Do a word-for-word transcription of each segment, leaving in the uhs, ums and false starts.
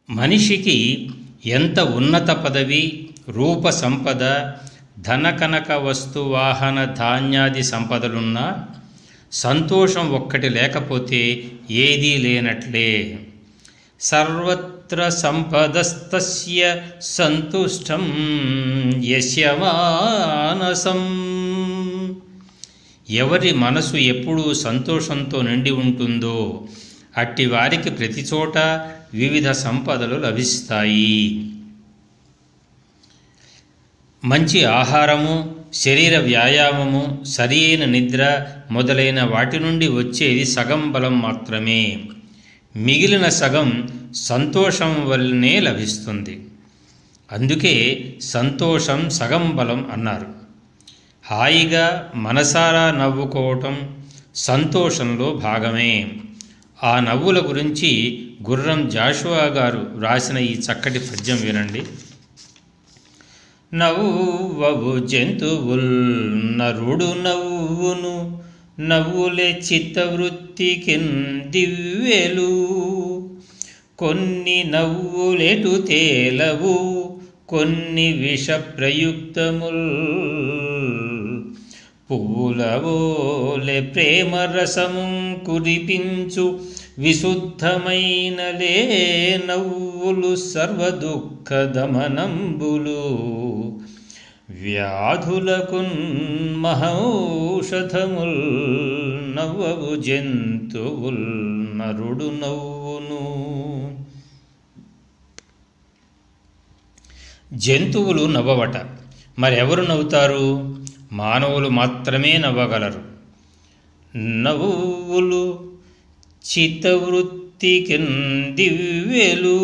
మనిషికి ఎంత ఉన్నత పదవి, రూప సంపద, ధనకనక వస్తు వాహన ధాన్యాది సంపదలున్నా సంతోషం ఒక్కటి లేకపోతే ఏదీ లేనట్లే. సర్వత్ర సంపదస్తస్య సంతుష్టం యస్య మానసం. ఎవరి మనసు ఎప్పుడూ సంతోషంతో నిండి ఉంటుందో అట్టి వారికి ప్రతి చోట వివిధ సంపదలు లభిస్తాయి. మంచి ఆహారము, శరీర వ్యాయామము, సరియైన నిద్ర మొదలైన వాటి నుండి వచ్చేది సగం బలం మాత్రమే. మిగిలిన సగం సంతోషం వల్లనే లభిస్తుంది. అందుకే సంతోషం సగం బలం అన్నారు. హాయిగా మనసారా నవ్వుకోవటం సంతోషంలో భాగమే. ఆ నవ్వుల గురించి గుర్రం జాషువా గారు రాసిన ఈ చక్కటి పద్యం వినండి. నవ్వవు జంతువుల్ నరుడు నవ్వును, నవ్వులే చిత్తవృత్తికిన్ దివ్యలు. కొన్ని నవ్వులెటు తేలవు, కొన్ని విష ప్రయుక్తముల్. పువ్వులవోలే ప్రేమ రసము కురిపించు విశుద్ధమైనలే నవ్వులు సర్వదుఃఖ దమనంబులు. వ్యాధులకున్ మహౌషధముల్ నవ్వవు జంతువుల్ నరుడు నవ్వును. జంతువులు నవ్వవట, మరెవరు నవ్వుతారు? మానవులు మాత్రమే నవ్వగలరు. నవ్వులు చిత్తవృత్తికి దివ్యలు.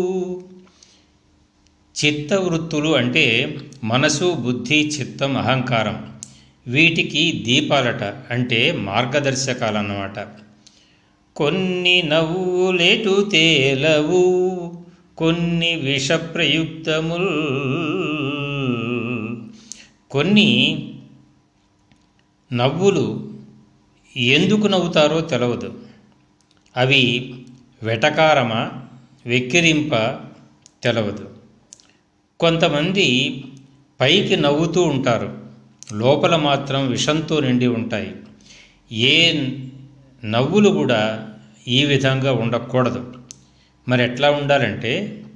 చిత్తవృత్తులు అంటే మనసు, బుద్ధి, చిత్తం, అహంకారం. వీటికి దీపాలట, అంటే మార్గదర్శకాలన్నమాట. కొన్ని నవ్వులెటు తేలవు, కొన్ని విష ప్రయుక్తముల్. కొన్ని నవ్వులు ఎందుకు నవ్వుతారో తెలవదు. అవి వెటకారమా, వెక్కిరింప తెలవదు. కొంతమంది పైకి నవ్వుతూ ఉంటారు, లోపల మాత్రం విషంతో నిండి ఉంటాయి. ఏ నవ్వులు కూడా ఈ విధంగా ఉండకూడదు. మరి ఎట్లా ఉండాలంటే,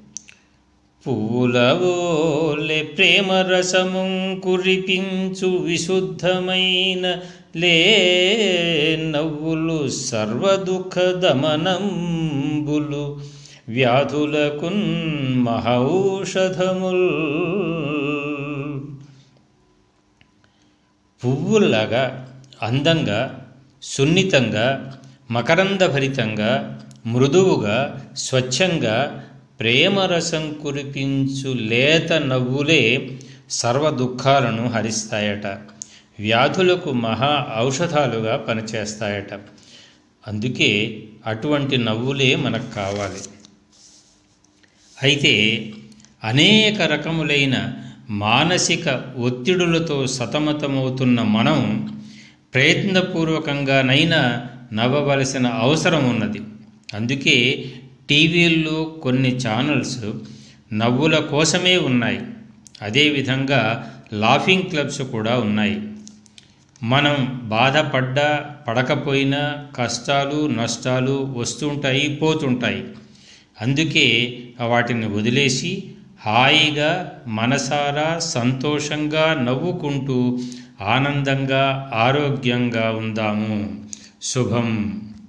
పువ్వులవోలే ప్రేమ రసము కురిపించు విశుద్ధమైన లే నవ్వులు సర్వదుఃఖ దమనంబులు. వ్యాధులకున్ మహౌషధముల్. పువ్వుల్లాగా అందంగా, సున్నితంగా, మకరందభరితంగా, మృదువుగా, స్వచ్ఛంగా ప్రేమరసం కురిపించు లేత నవ్వులే సర్వ దుఃఖాలను హరిస్తాయట. వ్యాధులకు మహా ఔషధాలుగా పనిచేస్తాయట. అందుకే అటువంటి నవ్వులే మనకు కావాలి. అయితే అనేక రకములైన మానసిక ఒత్తిడులతో సతమతమవుతున్న మనం ప్రయత్నపూర్వకంగానైనా నవ్వవలసిన అవసరం ఉన్నది. అందుకే టీవీల్లో కొన్ని ఛానల్స్ నవ్వుల కోసమే ఉన్నాయి. అదేవిధంగా లాఫింగ్ క్లబ్స్ కూడా ఉన్నాయి. మనం బాధపడ్డా పడకపోయినా కష్టాలు నష్టాలు వస్తుంటాయి, పోతుంటాయి. అందుకే వాటిని వదిలేసి హాయిగా మనసారా సంతోషంగా నవ్వుకుంటూ ఆనందంగా ఆరోగ్యంగా ఉందాము. శుభం.